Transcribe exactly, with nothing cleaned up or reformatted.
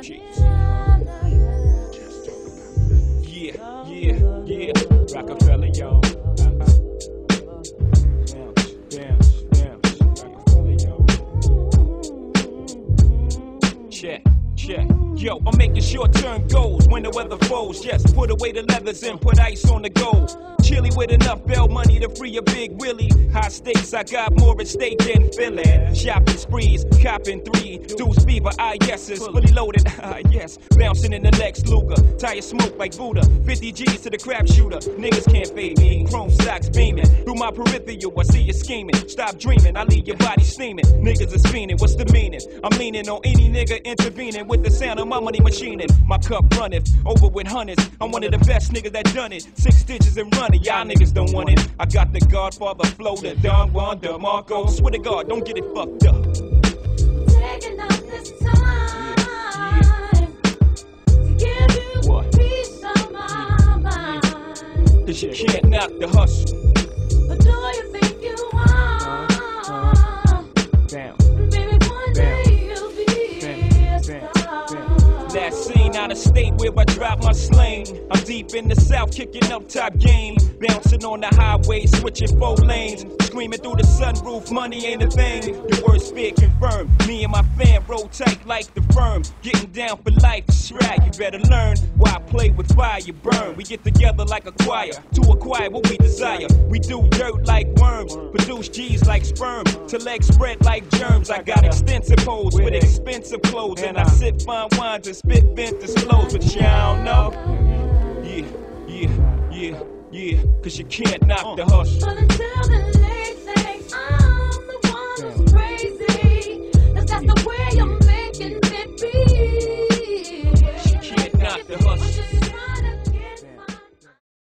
Jeez. Yeah, yeah, yeah. Rockefeller, y'all. Bounce, bounce, bounce. Rockefeller, y'all. Check, check. Yo, I'm making short-term goals when the weather falls. Yes, put away the leathers and put ice on the gold. Chilly with enough bell money to free a big Willie. High stakes, I got more at stake than Philly. Shopping sprees, copping three. Deuce fever, ah yeses, fully loaded, ah yes. Bouncing in the Lex Luger, tire smoke like Buddha. fifty G's to the crap shooter, niggas can't fade me. Chrome stocks beaming, through my peripheral, I see you scheming. Stop dreaming, I leave your body steaming. Niggas is fiending, what's the meaning? I'm leaning on any nigga intervening with the sound of my money machining. My cup runneth, over with hundreds. I'm one of the best niggas that done it. Six digits and running, y'all niggas don't want it. I got the Godfather flow, the Don Juan DeMarco. Swear to God, don't get it fucked up. Taking up this time to give you What? peace of my mind. Cause you can't knock the hustle. But do you think you are? Down. Baby, one day you'll be a star. Last scene out of state where I drop my sling. I'm deep in the south, kicking up top game. Bouncing on the highway, switching four lanes. Screaming through the sunroof, money ain't a thing. Your worst fear confirmed. Me and my fam roll tight like the firm. Getting down for life, shrag, you better learn. Why I play with fire, you burn. We get together like a choir to acquire what we desire. We do dirt like worms, produce G's like sperm. To legs spread like germs. I got extensive hoes with expensive clothes. And I sip fine wines and spit vintage flows. But y'all don't know. Yeah, yeah, yeah, yeah. Cause you can't knock the hustle. But until the late